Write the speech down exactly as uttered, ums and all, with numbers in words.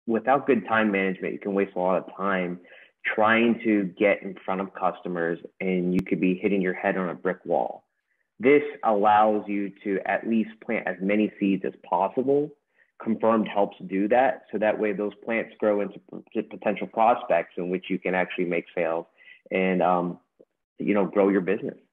without good time management, you can waste a lot of time trying to get in front of customers, and you could be hitting your head on a brick wall. This allows you to at least plant as many seeds as possible. Confirmed helps do that. So that way those plants grow into potential prospects in which you can actually make sales and, um, you know, grow your business.